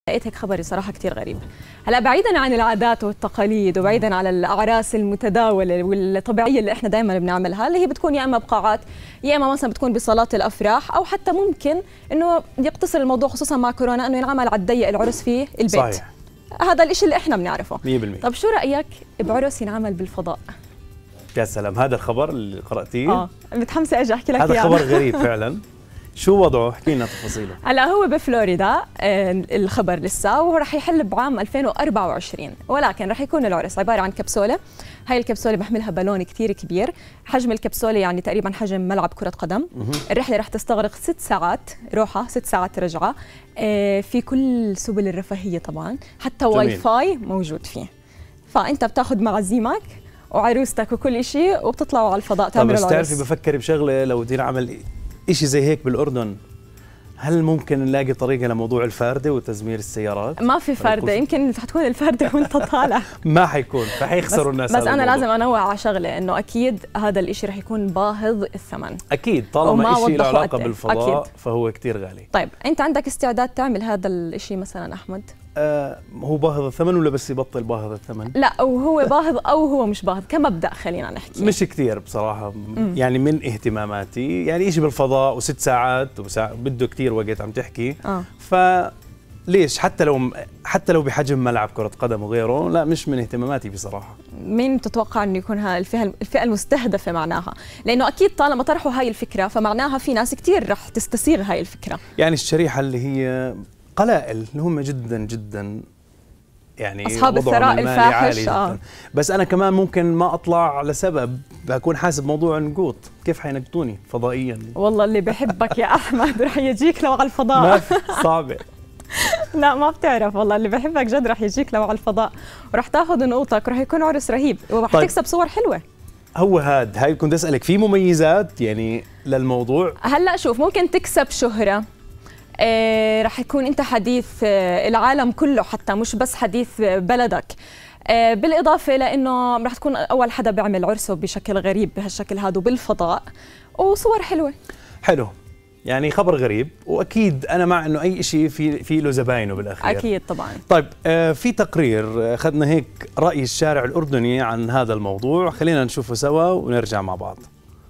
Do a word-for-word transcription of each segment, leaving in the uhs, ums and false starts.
لقيت هيك خبري صراحة كتير غريب. هلا بعيدا عن العادات والتقاليد وبعيدا عن الأعراس المتداولة والطبيعية اللي احنا دائما بنعملها، اللي هي بتكون يا اما بقاعات يا اما مثلا بتكون بصالات الافراح، او حتى ممكن انه يقتصر الموضوع خصوصا مع كورونا انه ينعمل على الضيق العرس في البيت. صحيح. هذا الشيء اللي احنا بنعرفه مية بالمية. طب شو رأيك بعرس ينعمل بالفضاء؟ يا سلام، هذا الخبر اللي قرأتيه؟ اه متحمسة اجي احكي لك هذا اياه. خبر غريب فعلا. شو وضعه؟ احكي لنا تفاصيله. هلا هو بفلوريدا الخبر لسه، وراح يحل بعام ألفين وأربعة وعشرين، ولكن راح يكون العرس عباره عن كبسوله. هاي الكبسوله بحملها بالون كثير كبير، حجم الكبسوله يعني تقريبا حجم ملعب كره قدم. الرحله راح تستغرق ست ساعات روحه، ست ساعات رجعه، في كل سبل الرفاهيه طبعا، حتى واي فاي موجود فيه. فانت بتاخذ معزيمك وعروستك وكل شيء وبتطلعوا على الفضاء تعملوا العرس. طب بس تعرفي بفكر بشغله، لو بدينا نعمل شيء زي هيك بالاردن، هل ممكن نلاقي طريقة لموضوع الفردة وتزمير السيارات؟ ما في فردة، يمكن حتكون الفردة وانت طالع. ما حيكون، فحيخسروا الناس. بس أنا لازم أنوع على شغلة، إنه أكيد هذا الإشي رح يكون باهظ الثمن. أكيد طالما إشي له علاقة بالفضاء أكيد. فهو كتير غالي. طيب أنت عندك استعداد تعمل هذا الإشي مثلا أحمد؟ آه هو باهظ الثمن ولا بس يبطل باهظ الثمن؟ لا، وهو باهظ أو هو مش باهظ كمبدأ، خلينا نحكي. مش كتير بصراحة. مم. يعني من اهتماماتي يعني إشي بالفضاء وست ساعات وساعة بده كتير وقت عم تحكي. آه. فليش حتى لو حتى لو بحجم ملعب كرة قدم وغيره، لا مش من اهتماماتي بصراحة. مين تتوقع انه يكون الفئة الفئة المستهدفة معناها؟ لأنه أكيد طالما طرحوا هاي الفكرة فمعناها في ناس كتير رح تستسيغ هاي الفكرة. يعني الشريحة اللي هي قلائل اللي هم جدا جدا يعني أصحاب الثراء الفاحش. آه. بس أنا كمان ممكن ما أطلع لسبب بكون حاسب موضوع النقوط، كيف حينقطوني فضائيا؟ والله اللي بحبك يا أحمد رح يجيك لو على الفضاء. ما صعبة. لا ما بتعرف، والله اللي بحبك جد رح يجيك لو على الفضاء ورح تاخذ نقوطك ورح يكون عرس رهيب ورح طيب. تكسب صور حلوة. هو هاد هاي كنت أسألك في مميزات يعني للموضوع. هلا شوف، ممكن تكسب شهرة، آه رح يكون انت حديث آه العالم كله، حتى مش بس حديث بلدك. آه بالاضافه لانه رح تكون اول حدا بيعمل عرسه بشكل غريب بهالشكل هذا وبالفضاء، وصور حلوه. حلو، يعني خبر غريب، واكيد انا مع انه اي شيء في في له زباينه بالاخير. اكيد طبعا. طيب آه في تقرير اخذنا هيك راي الشارع الاردني عن هذا الموضوع، خلينا نشوفه سوا ونرجع مع بعض.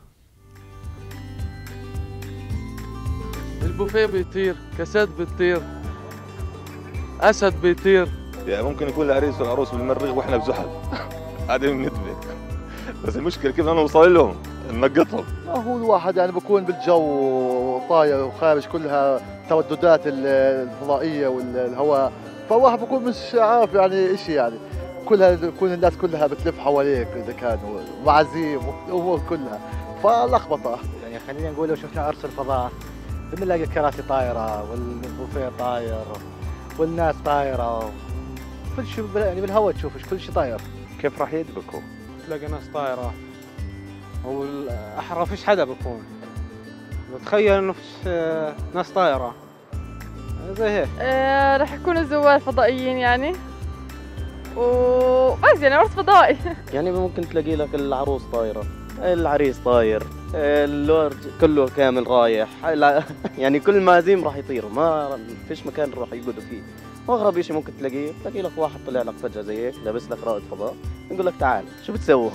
البوفيه بيطير، كاسات بتطير، اسد بيطير. يعني ممكن يكون العريس والعروس بالمريخ واحنا بزحل. هذه بندبه. بس المشكله كيف بدنا نوصل لهم؟ ننقطهم. هو الواحد يعني بكون بالجو طاير وخارج كلها ترددات الفضائيه والهواء، فالواحد بكون مش عارف يعني شيء، يعني كلها بكون الناس كلها بتلف حواليك اذا كانوا معازيم والامور كلها، فلخبطه. يعني خلينا نقول لو شفنا عرس الفضاء بنلاقي الكراسي طايره والبوفيه طاير والناس طايره، كل شيء يعني بالهواء تشوفش كل شيء طاير. كيف راح يدبكوا؟ تلاقي ناس طايره والاحرى فيش حدا بكون، بتخيل انه فيش ناس طايره زي هيك. آه راح يكونوا الزوار فضائيين يعني، وبس يعني عرس فضائي. يعني ممكن تلاقي لك العروس طايره، العريس طاير، اللورج كله كامل رايح، يعني كل المعازيم راح يطيروا، ما فيش مكان راح يقعدوا فيه. واغرب شيء ممكن تلاقيه تلاقي لك واحد طلع لك فجأة زي هيك لابس لك رائد فضاء، يقول لك تعال شو بتسوي؟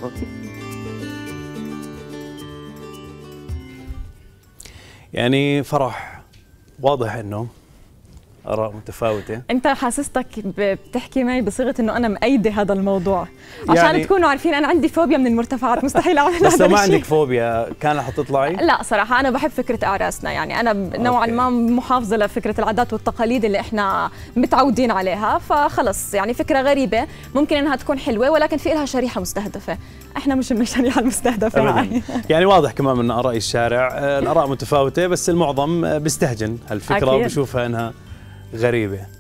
يعني فرح واضح انه آراء متفاوتة. أنت حاسستك بتحكي معي بصيغة إنه أنا مأيدة هذا الموضوع، عشان يعني تكونوا عارفين أنا عندي فوبيا من المرتفعات، مستحيل أعمل هذا الشيء. بس لو ما الشيء. عندك فوبيا كان حتطلعي؟ لا صراحة أنا بحب فكرة أعراسنا، يعني أنا نوعا ما محافظة لفكرة العادات والتقاليد اللي إحنا متعودين عليها، فخلص يعني فكرة غريبة ممكن إنها تكون حلوة، ولكن في لها شريحة مستهدفة، إحنا مش من الشريحة المستهدفة معي. يعني واضح كمان من آراء الشارع، الآراء متفاوتة بس المعظم بيستهجن هالفكرة وبيشوفها إنها غريبة.